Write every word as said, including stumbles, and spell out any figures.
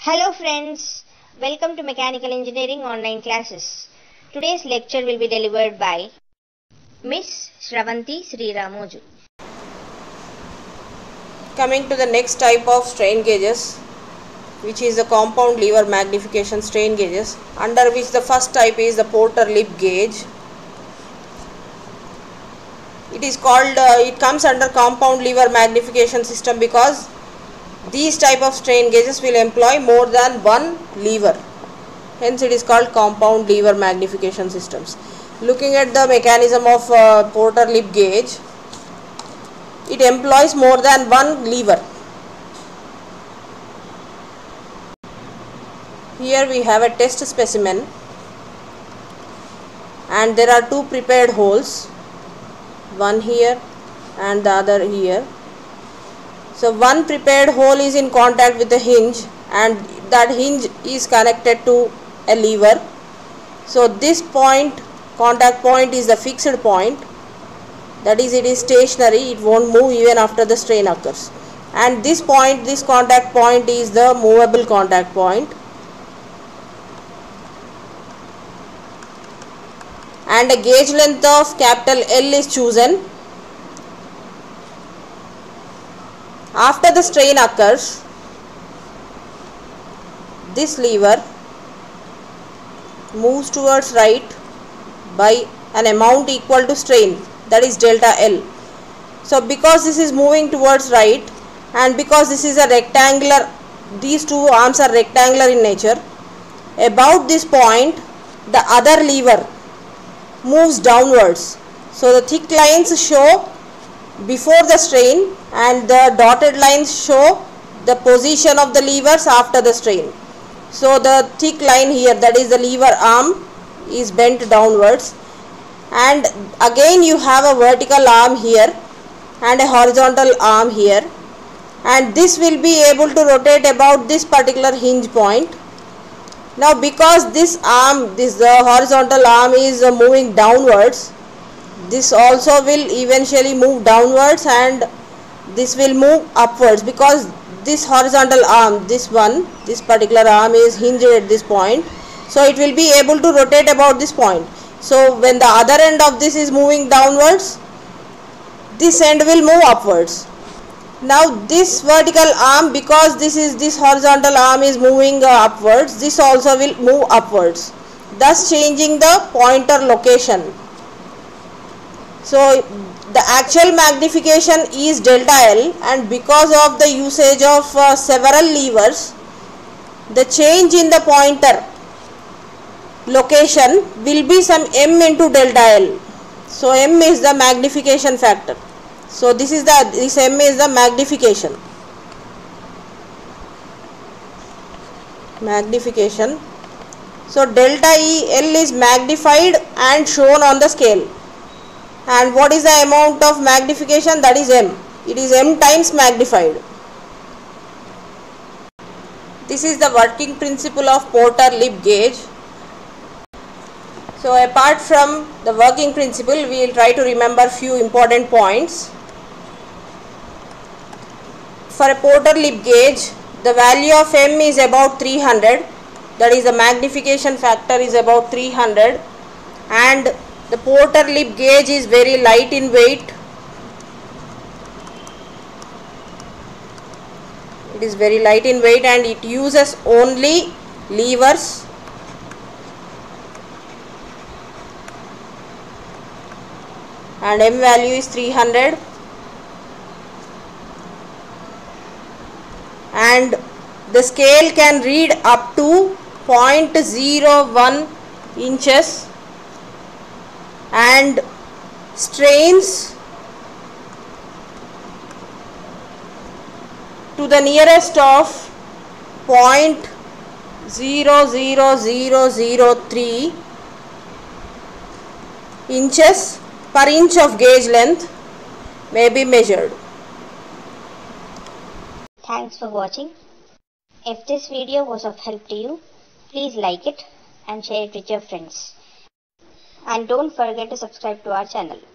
Hello friends, welcome to Mechanical Engineering online classes. Today's lecture will be delivered by Miss Shravanti Sri Ramoju. Coming to the next type of strain gauges, which is the compound lever magnification strain gauges, under which the first type is the Porter lip gauge. It is called, uh, it comes under compound lever magnification system because these type of strain gauges will employ more than one lever. Hence it is called compound lever magnification systems. Looking at the mechanism of uh, Porter lip gauge, it employs more than one lever. Here we have a test specimen and there are two prepared holes, one here and the other here. So one prepared hole is in contact with the hinge and that hinge is connected to a lever. So this point, contact point, is the fixed point. That is, it is stationary, it won't move even after the strain occurs. And this point, this contact point, is the movable contact point. And a gauge length of capital L is chosen. After the strain occurs, this lever moves towards right by an amount equal to strain, that is delta L. So because this is moving towards right and because this is a rectangular, these two arms are rectangular in nature, about this point the other lever moves downwards. So the thick lines show before the strain and the dotted lines show the position of the levers after the strain. So the thick line here, that is the lever arm, is bent downwards, and again you have a vertical arm here and a horizontal arm here, and this will be able to rotate about this particular hinge point. Now because this arm, this the horizontal arm is uh, moving downwards, this also will eventually move downwards and this will move upwards, because this horizontal arm, this one, this particular arm is hinged at this point, so it will be able to rotate about this point. So when the other end of this is moving downwards, this end will move upwards. Now this vertical arm, because this is this horizontal arm is moving uh, upwards, this also will move upwards, thus changing the pointer location. So the actual magnification is delta L, and because of the usage of uh, several levers, the change in the pointer location will be some m into delta L. So m is the magnification factor. So this is the this m is the magnification. Magnification. So delta E L is magnified and shown on the scale. And what is the amount of magnification? That is m. It is m times magnified. This is the working principle of Porter lip gauge. So apart from the working principle, we will try to remember few important points. For a Porter lip gauge, the value of m is about three hundred. That is, the magnification factor is about three hundred, and the Porter lip gauge is very light in weight. It is very light in weight and it uses only levers. And m value is three hundred. And the scale can read up to zero point zero one inches and strains to the nearest of zero point zero zero zero zero three inches per inch of gauge length may be measured. Thanks for watching. If this video was of help to you, please like it and share it with your friends. And don't forget to subscribe to our channel.